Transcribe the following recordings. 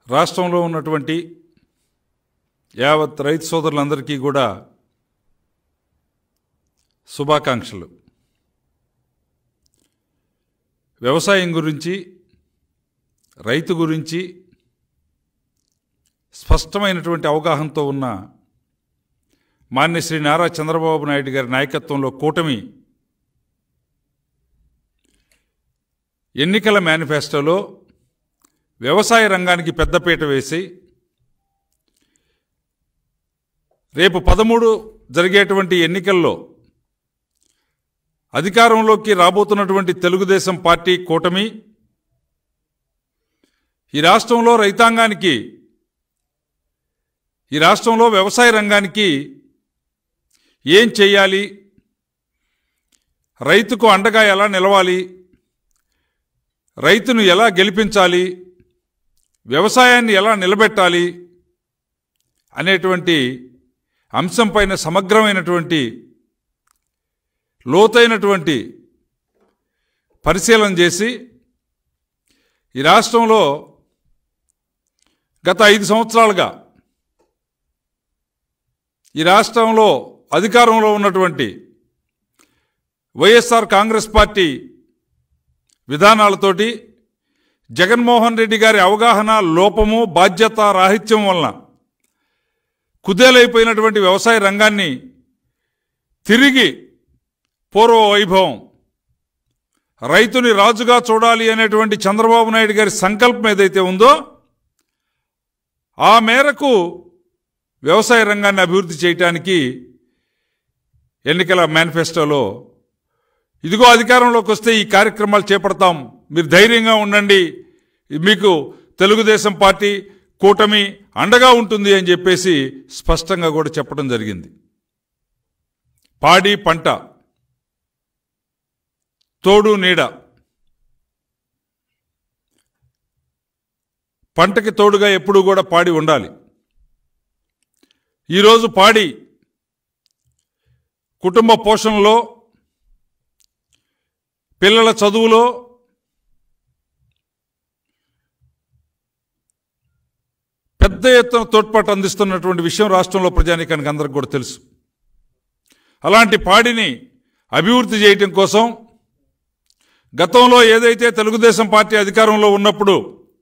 రాష్ట్రంలో ఉన్నటువంటి యావత్ రైతు సోదరులందరికీ కూడా శుభాకాంక్షలు. వ్యవసాయం గురించి, రైతు గురించి స్పష్టమైనటువంటి అవగాహనతో ఉన్న మాన్యశ్రీ నారా చంద్రబాబు నాయుడు గారి నాయకత్వంలో కూటమి ఎన్నికల మేనిఫెస్టోలో వ్యవసాయ రంగానికి పెద్దపీట వేసి రేపు 13 జరిగేటువంటి ఎన్నికల్లో అధికారంలోకి రాబోతున్నటువంటి తెలుగుదేశం పార్టీ కూటమి ఈ రాష్ట్రంలో రైతాంగానికి, ఈ రాష్ట్రంలో వ్యవసాయ రంగానికి ఏం చేయాలి, రైతుకు అండగా ఎలా నిలవాలి, రైతును ఎలా గెలిపించాలి, వ్యవసాయాన్ని ఎలా నిలబెట్టాలి అనేటువంటి అంశంపైన సమగ్రమైనటువంటి లోతైనటువంటి పరిశీలన చేసి ఈ రాష్ట్రంలో గత 5 సంవత్సరాలుగా ఈ రాష్ట్రంలో అధికారంలో ఉన్నటువంటి వైఎస్ఆర్ కాంగ్రెస్ పార్టీ విధానాలతోటి జగన్మోహన్ రెడ్డి గారి అవగాహన లోపము, బాధ్యత రాహిత్యం వలన కుదేలైపోయినటువంటి వ్యవసాయ రంగాన్ని తిరిగి పూర్వ వైభవం, రైతుని రాజుగా చూడాలి అనేటువంటి చంద్రబాబు నాయుడు గారి సంకల్పం ఏదైతే ఉందో ఆ మేరకు వ్యవసాయ రంగాన్ని అభివృద్ధి చేయడానికి ఎన్నికల మేనిఫెస్టోలో ఇదిగో అధికారంలోకి వస్తే ఈ కార్యక్రమాలు చేపడతాం, మీరు ధైర్యంగా ఉండండి, మీకు తెలుగుదేశం పార్టీ కూటమి అండగా ఉంటుంది అని చెప్పేసి స్పష్టంగా కూడా చెప్పడం జరిగింది. పాడి పంట తోడు నీడ, పంటకి తోడుగా ఎప్పుడూ కూడా పాడి ఉండాలి. ఈరోజు పాడి కుటుంబ పోషణలో, పిల్లల చదువులో, పెద్ద ఎత్తున తోడ్పాటు అందిస్తున్నటువంటి విషయం రాష్ట్రంలో ప్రజానీకానికి అందరికీ కూడా తెలుసు. అలాంటి పాడిని అభివృద్ధి చేయటం కోసం గతంలో ఏదైతే తెలుగుదేశం పార్టీ అధికారంలో ఉన్నప్పుడు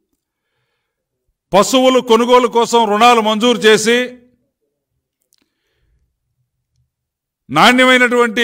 పశువులు కొనుగోలు కోసం రుణాలు మంజూరు చేసి నాణ్యమైనటువంటి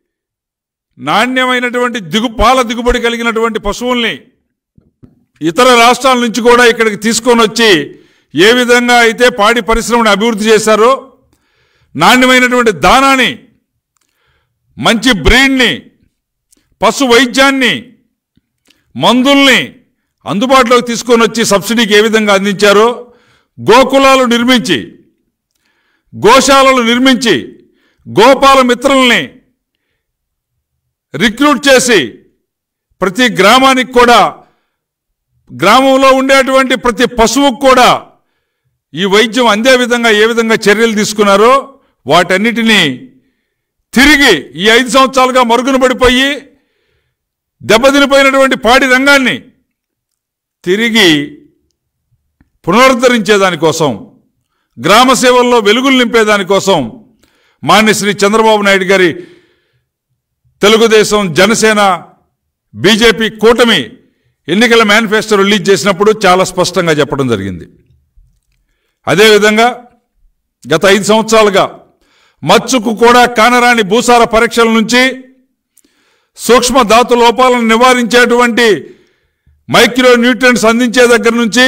పాల దిగుబడి కలిగినటువంటి పశువుల్ని ఇతర రాష్ట్రాల నుంచి కూడా ఇక్కడికి తీసుకొని వచ్చి ఏ విధంగా అయితే పాడి పరిశ్రమను అభివృద్ధి చేశారో, నాణ్యమైనటువంటి దానాన్ని, మంచి బ్రీడ్ని, పశు వైద్యాన్ని, మందుల్ని అందుబాటులోకి తీసుకొని వచ్చి సబ్సిడీకి ఏ విధంగా అందించారో, గోకులాలు నిర్మించి, గోశాలలు నిర్మించి, గోపాల మిత్రుల్ని రిక్రూట్ చేసి ప్రతి గ్రామానికి కూడా, గ్రామంలో ఉండేటువంటి ప్రతి పశువుకు కూడా ఈ వైద్యం అందే విధంగా ఏ విధంగా చర్యలు తీసుకున్నారో వాటన్నిటినీ తిరిగి ఈ 5 సంవత్సరాలుగా మరుగున పడిపోయి దెబ్బతినిపోయినటువంటి పాడి రంగాన్ని తిరిగి పునరుద్ధరించేదానికోసం, గ్రామ సేవల్లో వెలుగులు నింపేదానికోసం మాన్యశ్రీ చంద్రబాబు నాయుడు గారి తెలుగుదేశం, జనసేన, బీజేపీ కూటమి ఎన్నికల మేనిఫెస్టో రిలీజ్ చేసినప్పుడు చాలా స్పష్టంగా చెప్పడం జరిగింది. అదేవిధంగా గత 5 సంవత్సరాలుగా మచ్చుకు కూడా కానరాని భూసార పరీక్షల నుంచి, సూక్ష్మ ధాతు లోపాలను నివారించేటువంటి మైక్రో న్యూట్రియంట్స్ అందించే దగ్గర నుంచి,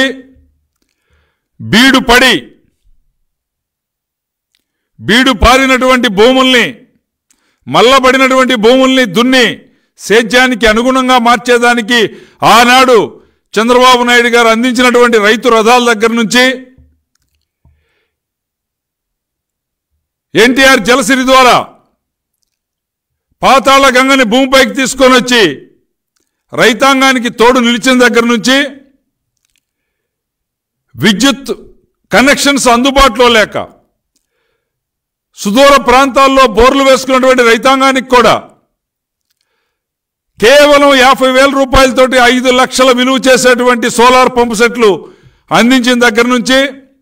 బీడు పారినటువంటి భూముల్ని, మల్లబడినటువంటి భూముల్ని దున్ని సేద్యానికి అనుగుణంగా మార్చేదానికి ఆనాడు చంద్రబాబు నాయుడు గారు అందించినటువంటి రైతు రథాల దగ్గర నుంచి, ఎన్టీఆర్ జలసిరి ద్వారా పాతాళ గంగని భూమిపైకి తీసుకొని వచ్చి రైతాంగానికి తోడు నిలిచిన దగ్గర నుంచి, విద్యుత్ కనెక్షన్స్ అందుబాటులో లేక సుదూర ప్రాంతాల్లో బోర్లు వేసుకున్నటువంటి రైతాంగానికి కూడా కేవలం 50,000 రూపాయలతోటి 5 లక్షల విలువ చేసేటువంటి సోలార్ పంపు సెట్లు అందించిన దగ్గర నుంచి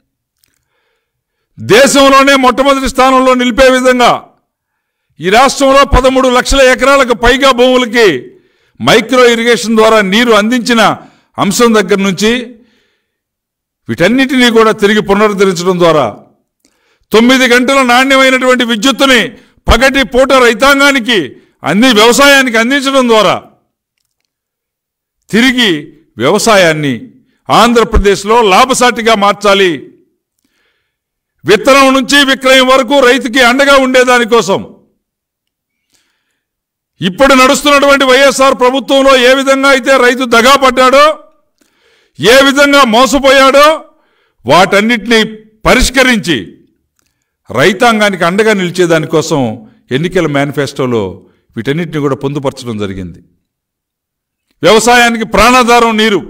దేశంలోనే మొట్టమొదటి స్థానంలో నిలిపే విధంగా ఈ రాష్ట్రంలో 13 లక్షల ఎకరాలకు పైగా భూములకి మైక్రో ఇరిగేషన్ ద్వారా నీరు అందించిన అంశం దగ్గర నుంచి వీటన్నిటినీ కూడా తిరిగి పునరుద్ధరించడం ద్వారా 9 గంటల నాణ్యమైనటువంటి విద్యుత్తుని పగటి పూట రైతాంగానికి వ్యవసాయానికి అందించడం ద్వారా తిరిగి వ్యవసాయాన్ని ఆంధ్రప్రదేశ్లో లాభసాటిగా మార్చాలి. విత్తనం నుంచి విక్రయం వరకు రైతుకి అండగా ఉండేదానికోసం ఇప్పుడు నడుస్తున్నటువంటి వైఎస్ఆర్ ప్రభుత్వంలో ఏ విధంగా అయితే రైతు దగా పడ్డాడో, ఏ విధంగా మోసపోయాడో వాటన్నిటినీ పరిష్కరించి రైతాంగానికి అండగా నిలిచేదానికోసం ఎన్నికల మేనిఫెస్టోలో వీటన్నిటిని కూడా పొందుపరచడం జరిగింది. వ్యవసాయానికి ప్రాణాధారం నీరు.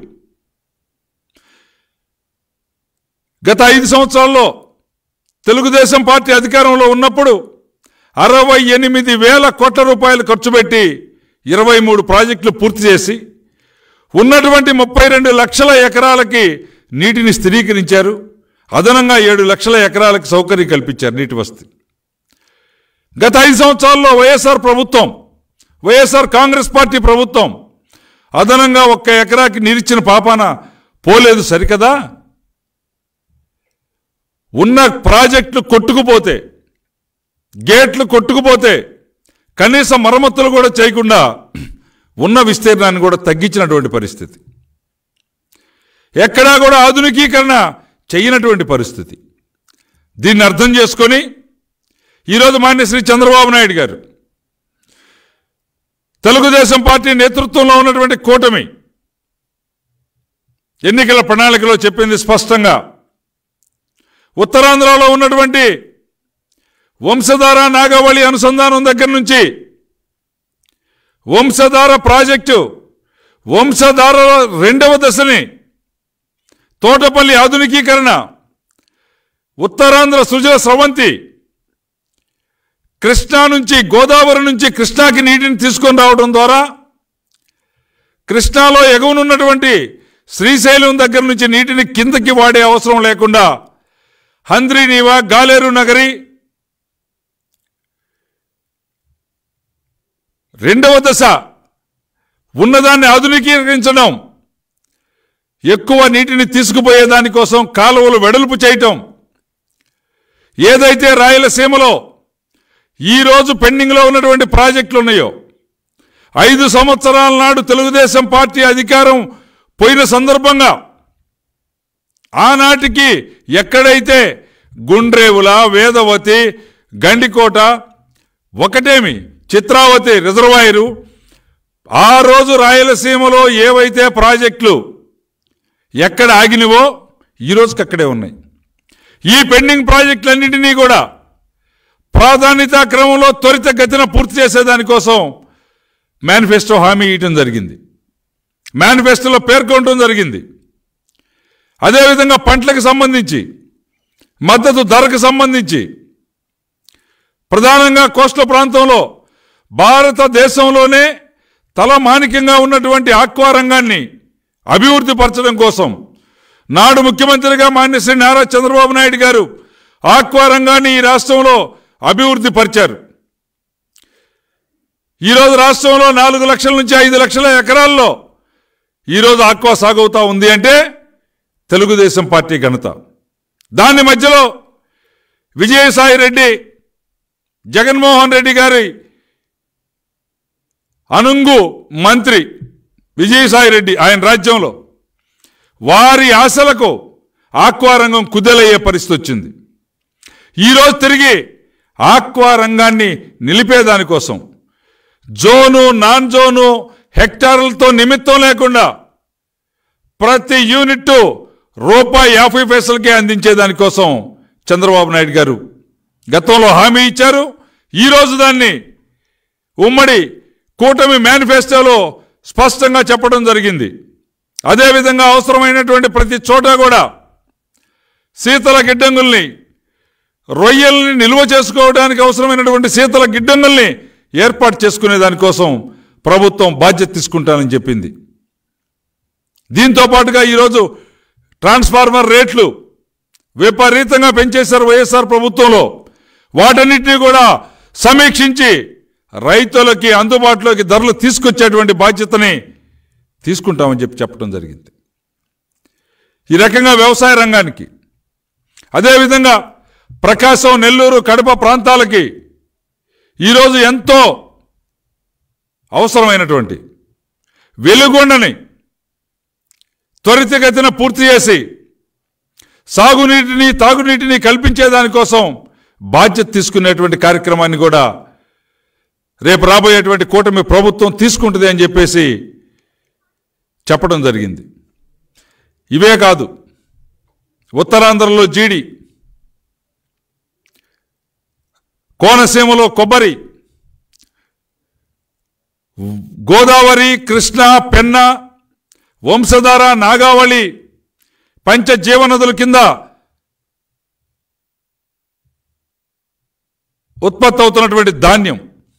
గత 5 సంవత్సరాల్లో తెలుగుదేశం పార్టీ అధికారంలో ఉన్నప్పుడు 68,000 కోట్ల రూపాయలు ఖర్చు పెట్టి 23 ప్రాజెక్టులు పూర్తి చేసి ఉన్నటువంటి 32 లక్షల ఎకరాలకి నీటిని స్థిరీకరించారు. అదనంగా 7 లక్షల ఎకరాలకు సౌకర్యం కల్పించారు నీటి వసతి. గత 5 సంవత్సరాల్లో వైఎస్ఆర్ ప్రభుత్వం, వైఎస్ఆర్ కాంగ్రెస్ పార్టీ ప్రభుత్వం అదనంగా 1 ఎకరాకి నీరిచ్చిన పాపాన పోలేదు సరికదా. ఉన్న ప్రాజెక్టులు కొట్టుకుపోతే, గేట్లు కొట్టుకుపోతే కనీస మరమ్మతులు కూడా చేయకుండా ఉన్న విస్తీర్ణాన్ని కూడా తగ్గించినటువంటి పరిస్థితి. ఎక్కడా కూడా ఆధునికీకరణ చేయనటువంటి పరిస్థితి. దీన్ని అర్థం చేసుకొని ఈరోజు మాన్య శ్రీ చంద్రబాబు నాయుడు గారు తెలుగుదేశం పార్టీ నేతృత్వంలో ఉన్నటువంటి కూటమి ఎన్నికల ప్రణాళికలో చెప్పింది స్పష్టంగా, ఉత్తరాంధ్రలో ఉన్నటువంటి వంశధార నాగావళి అనుసంధానం దగ్గర నుంచి వంశధార ప్రాజెక్టు, వంశధార 2వ దశని తోటపల్లి ఆధునికీకరణ, ఉత్తరాంధ్ర సుజల స్రవంతి, కృష్ణా నుంచి గోదావరి నుంచి కృష్ణాకి నీటిని తీసుకొని రావడం ద్వారా కృష్ణాలో ఎగువనున్నటువంటి శ్రీశైలం దగ్గర నుంచి నీటిని కిందకి వాడే అవసరం లేకుండా హంద్రీనీవా, గాలేరు నగరి, 2వ దశ ఉన్నదాన్ని ఆధునికీకరించడం, ఎక్కువ నీటిని తీసుకుపోయేదానికోసం కాలువలు వెడల్పు చేయటం, ఏదైతే రాయలసీమలో ఈరోజు పెండింగ్లో ఉన్నటువంటి ప్రాజెక్టులు ఉన్నాయో 5 సంవత్సరాల నాడు తెలుగుదేశం పార్టీ అధికారం పోయిన సందర్భంగా ఆనాటికి ఎక్కడైతే గుండ్రేవుల, వేదవతి, గండికోట, ఒకటేమి చిత్రావతి రిజర్వాయరు, ఆ రోజు రాయలసీమలో ఏవైతే ప్రాజెక్టులు ఎక్కడ ఆగినవో ఈరోజుకి అక్కడే ఉన్నాయి. ఈ పెండింగ్ ప్రాజెక్టులన్నింటినీ కూడా ప్రాధాన్యతా క్రమంలో త్వరితగతిన పూర్తి చేసేదానికోసం మేనిఫెస్టో హామీ ఇవ్వడం జరిగింది, మేనిఫెస్టోలో పేర్కొనడం జరిగింది. అదేవిధంగా పంటలకు సంబంధించి, మద్దతు ధరకు సంబంధించి ప్రధానంగా కోస్టల్ ప్రాంతంలో భారతదేశంలోనే తలమానికంగా ఉన్నటువంటి ఆక్వా రంగాన్ని అభివృద్ధి పరచడం కోసం నాడు ముఖ్యమంత్రిగా మాన్య శ్రీ నారా చంద్రబాబు నాయుడు గారు ఆక్వా రంగాన్ని ఈ రాష్ట్రంలో అభివృద్ధి పరిచారు. ఈరోజు రాష్ట్రంలో 4 లక్షల నుంచి 5 లక్షల ఎకరాల్లో ఈరోజు ఆక్వా సాగవుతా ఉంది అంటే తెలుగుదేశం పార్టీ ఘనత. దాని మధ్యలో విజయసాయి రెడ్డి, జగన్మోహన్ రెడ్డి గారి అనుంగు మంత్రి విజయసాయి రెడ్డి, ఆయన రాజ్యంలో వారి ఆశలకు ఆక్వా రంగం కుదేలయ్యే పరిస్థితి వచ్చింది. ఈరోజు తిరిగి ఆక్వా రంగాన్ని నిలిపేదానికోసం జోను, నాన్ జోను, హెక్టార్లతో నిమిత్తం లేకుండా ప్రతి యూనిట్ ₹50 అందించేదానికోసం చంద్రబాబు నాయుడు గారు గతంలో హామీ ఇచ్చారు. ఈరోజు దాన్ని ఉమ్మడి కూటమి మేనిఫెస్టోలో స్పష్టంగా చెప్పడం జరిగింది. అదేవిధంగా అవసరమైనటువంటి ప్రతి చోట కూడా శీతల గిడ్డంగుల్ని, రొయ్యల్ని నిల్వ చేసుకోవడానికి అవసరమైనటువంటి శీతల గిడ్డంగుల్ని ఏర్పాటు చేసుకునే దానికోసం ప్రభుత్వం బాధ్యత తీసుకుంటానని చెప్పింది. దీంతో పాటుగా ఈరోజు ట్రాన్స్ఫార్మర్ రేట్లు విపరీతంగా పెంచేశారు వైఎస్ఆర్ ప్రభుత్వంలో. వాటన్నిటినీ కూడా సమీక్షించి రైతులకి అందుబాటులోకి ధరలు తీసుకొచ్చేటువంటి బాధ్యతని తీసుకుంటామని చెప్పడం జరిగింది. ఈ రకంగా వ్యవసాయ రంగానికి, అదేవిధంగా ప్రకాశం, నెల్లూరు, కడప ప్రాంతాలకి ఈరోజు ఎంతో అవసరమైనటువంటి వెలుగొండని త్వరితగతిన పూర్తి చేసి సాగునీటిని, తాగునీటిని కల్పించేదానికోసం బాధ్యత తీసుకునేటువంటి కార్యక్రమాన్ని కూడా రేపు రాబోయేటువంటి కూటమి ప్రభుత్వం తీసుకుంటుంది అని చెప్పేసి చెప్పడం జరిగింది. ఇవే కాదు, ఉత్తరాంధ్రలో జీడి, కోనసీమలో కొబ్బరి, గోదావరి, కృష్ణ, పెన్న, వంశధార, నాగావళి పంచజీవనదుల కింద ఉత్పత్తి అవుతున్నటువంటి ధాన్యం,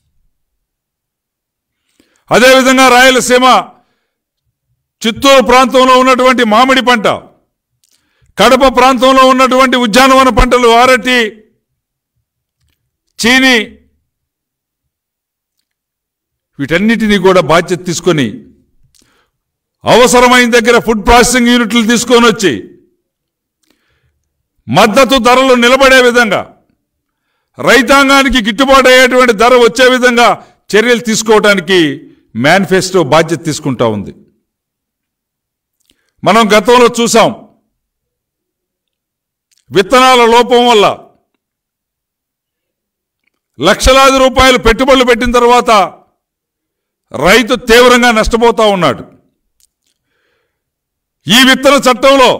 అదేవిధంగా రాయలసీమ చిత్తూరు ప్రాంతంలో ఉన్నటువంటి మామిడి పంట, కడప ప్రాంతంలో ఉన్నటువంటి ఉద్యానవన పంటలు అరటి, చీని, వీటన్నిటినీ కూడా బాధ్యత తీసుకొని అవసరమైన దగ్గర ఫుడ్ ప్రాసెసింగ్ యూనిట్లు తీసుకొని వచ్చి మద్దతు ధరలు నిలబడే విధంగా, రైతాంగానికి గిట్టుబాటు అయ్యేటువంటి ధర వచ్చే విధంగా చర్యలు తీసుకోవడానికి మేనిఫెస్టో బాధ్యత తీసుకుంటా ఉంది. మనం గతంలో చూసాం, విత్తనాల లోపం వల్ల లక్షలాది రూపాయలు పెట్టుబడులు పెట్టిన తర్వాత రైతు తీవ్రంగా నష్టపోతూ ఉన్నాడు. ఈ విత్తన చట్టంలో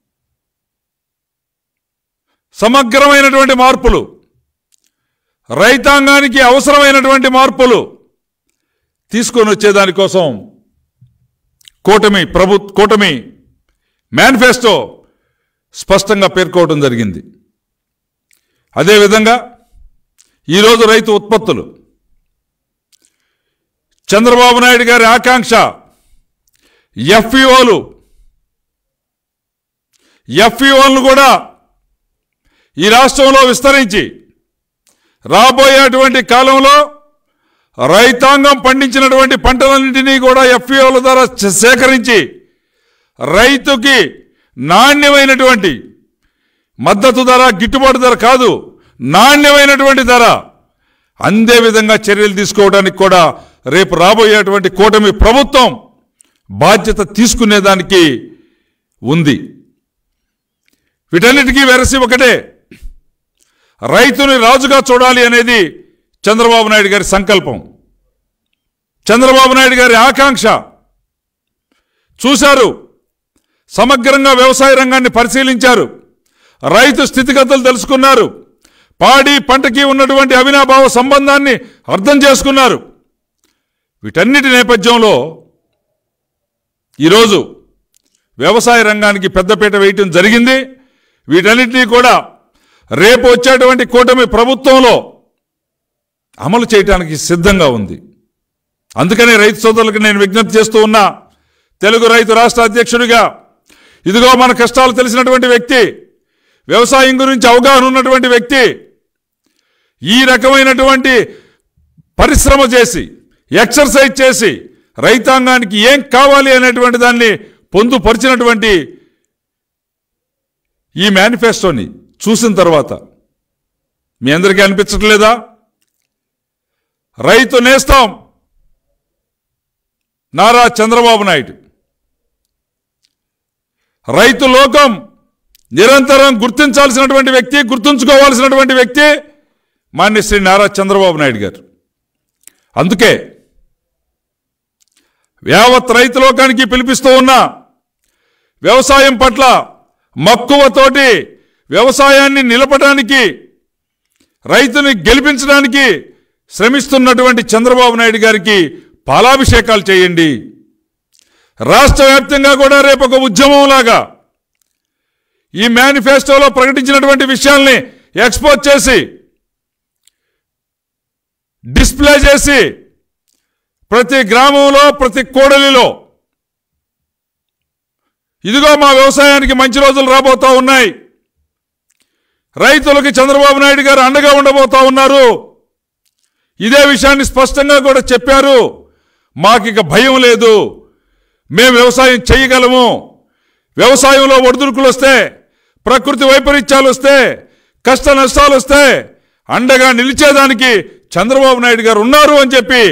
సమగ్రమైనటువంటి మార్పులు, రైతాంగానికి అవసరమైనటువంటి మార్పులు తీసుకొని వచ్చేదానికోసం కూటమి మేనిఫెస్టో స్పష్టంగా పేర్కోవడం జరిగింది. అదేవిధంగా ఈరోజు రైతు ఉత్పత్తులు, చంద్రబాబు నాయుడు గారి ఆకాంక్ష ఎఫ్ఈఓలను కూడా ఈ రాష్ట్రంలో విస్తరించి రాబోయేటువంటి కాలంలో రైతాంగం పండించినటువంటి పంటలన్నింటినీ కూడా ఎఫ్ఈఓల ద్వారా సేకరించి రైతుకి నాణ్యమైనటువంటి మద్దతు ధర, గిట్టుబాటు ధర కాదు, నాణ్యమైనటువంటి ధర అందే విధంగా చర్యలు తీసుకోవడానికి కూడా రేపు రాబోయేటువంటి కూటమి ప్రభుత్వం బాధ్యత తీసుకునేదానికి ఉంది. వీటన్నిటికీ వెరసి ఒకటే, రైతుని రాజుగా చూడాలి అనేది చంద్రబాబు నాయుడు గారి సంకల్పం, చంద్రబాబు నాయుడు గారి ఆకాంక్ష. చూశారు, సమగ్రంగా వ్యవసాయ రంగాన్ని పరిశీలించారు, రైతు స్థితిగతులు తెలుసుకున్నారు, పాడి పంటకి ఉన్నటువంటి అవినాభావ సంబంధాన్ని అర్థం చేసుకున్నారు. వీటన్నిటి నేపథ్యంలో ఈరోజు వ్యవసాయ రంగానికి పెద్దపీట వేయటం జరిగింది. వీటన్నిటినీ కూడా రేపు వచ్చేటువంటి కూటమి ప్రభుత్వంలో అమలు చేయడానికి సిద్ధంగా ఉంది. అందుకనే రైతు సోదరులకు నేను విజ్ఞప్తి చేస్తూ ఉన్నా, తెలుగు రైతు రాష్ట్ర అధ్యక్షుడిగా, ఇదిగో మన కష్టాలు తెలిసినటువంటి వ్యక్తి, వ్యవసాయం గురించి అవగాహన ఉన్నటువంటి వ్యక్తి, ఈ రకమైనటువంటి పరిశ్రమ చేసి, ఎక్సర్సైజ్ చేసి రైతాంగానికి ఏం కావాలి అనేటువంటి దాన్ని పొందుపరిచినటువంటి ఈ మేనిఫెస్టోని చూసిన తర్వాత మీ అందరికీ అనిపించట్లేదా? రైతు నేస్తం నారా చంద్రబాబు నాయుడు, రైతు లోకం నిరంతరం గుర్తించాల్సినటువంటి వ్యక్తి, గుర్తుంచుకోవాల్సినటువంటి వ్యక్తి మాన్య శ్రీ నారా చంద్రబాబు నాయుడు గారు. అందుకే యావత్ రైతు లోకానికి పిలిపిస్తూ ఉన్నా, వ్యవసాయం పట్ల మక్కువతోటి వ్యవసాయాన్ని నిలపడానికి, రైతుని గెలిపించడానికి శ్రమిస్తున్నటువంటి చంద్రబాబు నాయుడు గారికి పాలాభిషేకాలు చేయండి. రాష్ట్ర వ్యాప్తంగా కూడా రేపు ఒక ఉద్యమంలాగా ఈ మేనిఫెస్టోలో ప్రకటించినటువంటి విషయాల్ని ఎక్స్పోజ్ చేసి, డిస్ప్లే చేసి, ప్రతి గ్రామంలో, ప్రతి కోడలిలో ఇదిగో మా వ్యవసాయానికి మంచి రోజులు రాబోతా ఉన్నాయి, రైతులకి చంద్రబాబు నాయుడు గారు అండగా ఉండబోతా ఉన్నారు. ఇదే విషయాన్ని స్పష్టంగా కూడా చెప్పారు. మాకిక భయం లేదు, మేము వ్యవసాయం చేయగలము. వ్యవసాయంలో ఒడిదుడుకులు వస్తే, ప్రకృతి వైపరీత్యాలు వస్తే, కష్ట నష్టాలు వస్తే అండగా నిలిచేదానికి చంద్రబాబు నాయుడు గారు ఉన్నారు అని చెప్పి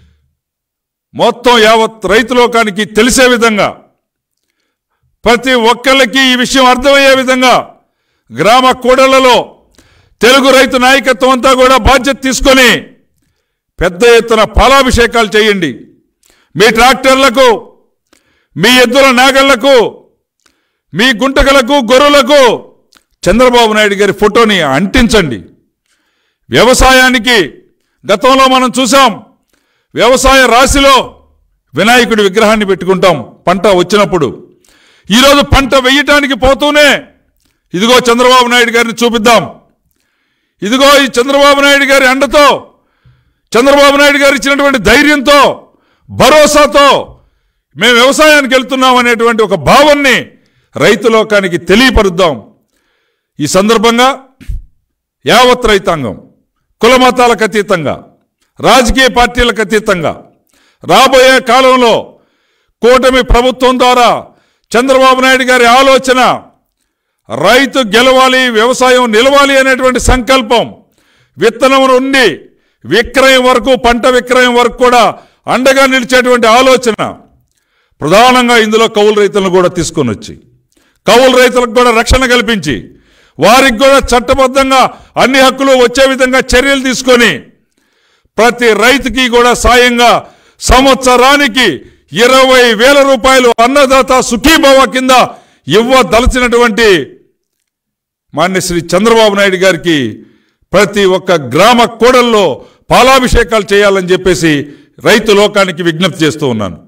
మొత్తం యావత్ రైతు లోకానికి తెలిసే విధంగా, ప్రతి ఒక్కళ్ళకి ఈ విషయం అర్థమయ్యే విధంగా గ్రామ కూడళ్లలో తెలుగు రైతు నాయకత్వం అంతా కూడా బాధ్యత తీసుకొని పెద్ద ఎత్తున పాలాభిషేకాలు చేయండి. మీ ట్రాక్టర్లకు, మీ ఎద్దుల నాగళ్లకు, మీ గుంటకలకు, గొర్రెలకు చంద్రబాబు నాయుడు గారి ఫోటోని అంటించండి. వ్యవసాయానికి గతంలో మనం చూసాం, వ్యవసాయ రాశిలో వినాయకుడి విగ్రహాన్ని పెట్టుకుంటాం పంట వచ్చినప్పుడు. ఈరోజు పంట వేయటానికి పోతూనే ఇదిగో చంద్రబాబు నాయుడు గారిని చూపిద్దాం, ఇదిగో ఈ చంద్రబాబు నాయుడు గారి అండతో, చంద్రబాబు నాయుడు గారు ఇచ్చినటువంటి ధైర్యంతో, భరోసాతో మేము వ్యవసాయానికి వెళ్తున్నాం అనేటువంటి ఒక భావాన్ని రైతు లోకానికి తెలియపరుద్దాం. ఈ సందర్భంగా యావత్ రైతాంగం కుల మతాలకు అతీతంగా, రాజకీయ పార్టీలకు అతీతంగా రాబోయే కాలంలో కూటమి ప్రభుత్వం ద్వారా చంద్రబాబు నాయుడు గారి ఆలోచన రైతు గెలవాలి, వ్యవసాయం నిలవాలి అనేటువంటి సంకల్పం, విత్తనం నుండి విక్రయం వరకు, పంట విక్రయం వరకు కూడా అండగా నిలిచేటువంటి ఆలోచన ప్రధానంగా ఇందులో కౌలు రైతులను కూడా తీసుకొని వచ్చి, కౌలు రైతులకు కూడా రక్షణ కల్పించి, వారికి కూడా చట్టబద్ధంగా అన్ని హక్కులు వచ్చే విధంగా చర్యలు తీసుకొని ప్రతి రైతుకి కూడా సాయంగా సంవత్సరానికి 20,000 రూపాయలు అన్నదాత సుఖీభవ కింద ఇవ్వదలచినటువంటి మాన్య శ్రీ చంద్రబాబు నాయుడు గారికి ప్రతి ఒక్క గ్రామ కూడల్లో పాలాభిషేకాలు చేయాలని చెప్పేసి రైతు లోకానికి విజ్ఞప్తి చేస్తూ ఉన్నాను.